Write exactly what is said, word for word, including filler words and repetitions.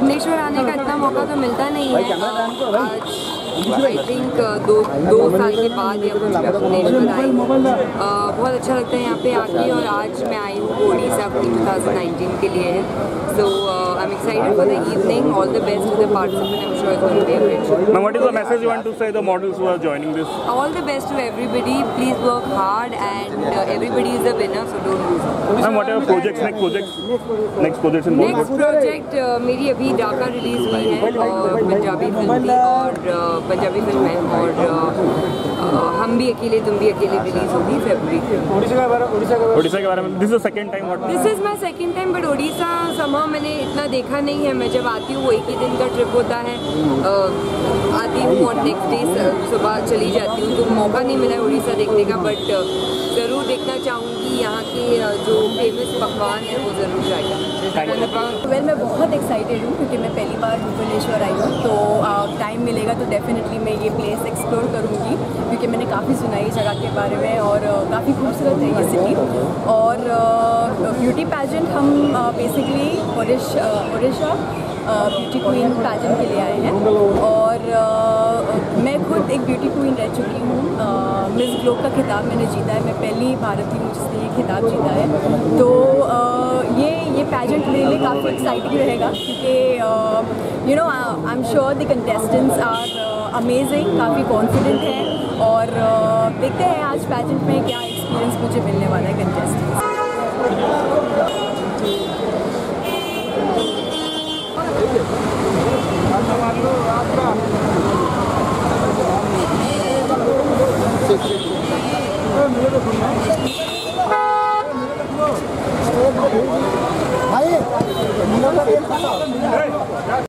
भुवनेश्वर आने का इतना मौका तो मिलता नहीं है। आज आई थिंक दो दो साल के बाद या कुछ मैं भुवनेश्वर आई। बहुत अच्छा लगता है यहाँ पे आके, और आज मैं आई हूँ ओडिशा टू थाउजेंड नाइनटीन के लिए है। So uh, I'm excited for the evening. All the best to the participants. I'm sure it's going to be a great show. Now, what is the message you want to say to the models who are joining this? All the best to everybody. Please work hard, and uh, everybody is a winner, so don't lose. And what are your projects, next projects, next projects in Bollywood? Next project uh, मेरी अभी डाका release हुई है, और Punjabi film थी, और uh, Punjabi film है, और uh, uh, हम भी अकेले तुम भी अकेले रिलीज होगी फरवरी में। ओडिशा के बारे में this is the second time what this is my second time, but Odisha somehow मैंने इतना देखा नहीं है। मैं जब आती हूँ वो एक ही दिन का ट्रिप होता है, uh, आती हूँ और नेक्स्ट डे सुबह चली जाती हूँ, तो मौका नहीं मिला है उड़ीसा देखने का, बट uh, ज़रूर देखना चाहूँगी। यहाँ के uh, जो फेमस पकवान है वो ज़रूर ट्राई। वेल मैं बहुत एक्साइटेड हूँ क्योंकि मैं पहली बार भुवनेश्वर आई हूँ, तो टाइम uh, मिलेगा तो डेफिनेटली मैं ये प्लेस एक्सप्लोर करूँगी, क्योंकि मैंने काफ़ी सुना है इस जगह के बारे में, और uh, काफ़ी खूबसूरत है ये सिटी। और ब्यूटी uh, पैजेंट हम basically uh, Odisha Odisha beauty queen pageant के लिए आए हैं, और uh, मैं खुद एक ब्यूटी क्वीन रह चुकी हूँ। मिस ग्लोब का खिताब मैंने जीता है, मैं पहली भारतीय हूँ जिसने ये खिताब जीता है। तो uh, ये ये पैजेंट मेरे लिए काफ़ी एक्साइटिंग रहेगा, क्योंकि you know I am sure the contestants are amazing, काफ़ी कॉन्फिडेंट हैं, और uh, देखते हैं आज पैजेंट में क्या एक्सपीरियंस मुझे मिलने वाला है कंटेस्टेंट्स। भाई